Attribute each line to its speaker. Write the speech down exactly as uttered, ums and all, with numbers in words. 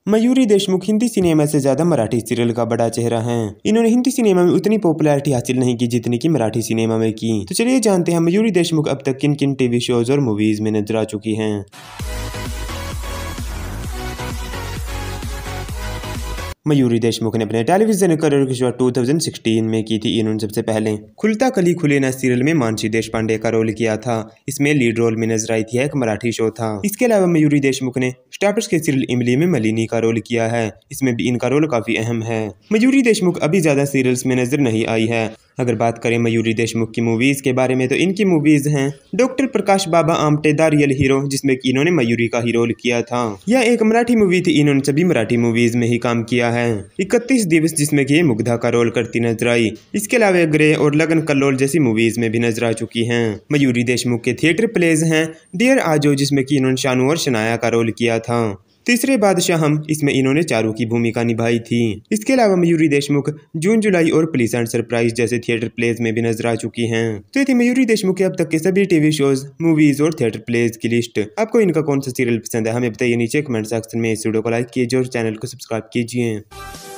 Speaker 1: Mayuri Deshmukh Hindi cinema से ज्यादा Marathi serial का बड़ा चेहरा हैं। इन्होंने हिंदी सिनेमा में उतनी पॉपुलैरिटी हासिल नहीं की जितनी की मराठी सिनेमा में की। तो चलिए जानते हैं मयूरी देशमुख अब तक किन किन टीवी शोज और मूवीज में नजर आ चुकी हैं। मयूरी देशमुख ने अपने टेलीविजन करियर की शुरुआत दो हज़ार सोलह में की थी। इन्होंने सबसे पहले खुलता कली खुले ना सीरियल में मानसी देशपांडे का रोल किया था। इसमें लीड रोल में नजर आई थी, एक मराठी शो था। इसके अलावा मयूरी देशमुख ने स्टार्टर्स के सीरियल इमली में मलिनी का रोल किया है। इसमें भी इनका रोल काफी अहम है। मयूरी देशमुख अभी ज्यादा सीरियल्स में नजर नहीं आई है। अगर बात करें मयूरी देशमुख की मूवीज के बारे में तो इनकी मूवीज हैं doctor Prakash Baba Amte the real hero, जिसमें कि इन्होंने मयूरी का ही रोल किया था। यह एक मराठी मूवी थी। इन्होंने सभी मराठी मूवीज में ही काम किया है। इकतीस दिवस, जिसमें कि मुग्धा का रोल करती नजर आई। इसके अलावा ग्रे और लगन कल्लोल जैसी मूवीज में भी नजर आ चुकी हैं। मयूरी देशमुख के थिएटर प्लेज हैं डियर आजो, जिसमें कि इन्होंने शानू और शनाया का रोल किया था। तीसरे बादशाह हम, इसमें इन्होंने चारू की भूमिका निभाई थी। इसके अलावा मयूरी देशमुख जून जुलाई और पुलिस एंड सरप्राइज जैसे थिएटर प्लेज में भी नजर आ चुकी हैं। तो ये थी मयूरी देशमुख के अब तक के सभी टीवी शोज, मूवीज और थिएटर प्लेज की लिस्ट। आपको इनका कौन सा सीरियल पसंद है हमें बताइए नीचे कमेंट सेक्शन में। इस वीडियो को लाइक कीजिए और चैनल को सब्सक्राइब कीजिए।